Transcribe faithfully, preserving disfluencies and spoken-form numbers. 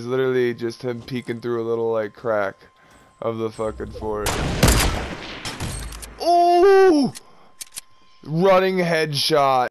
It's literally just him peeking through a little like crack of the fucking fort. Oh! Running headshot.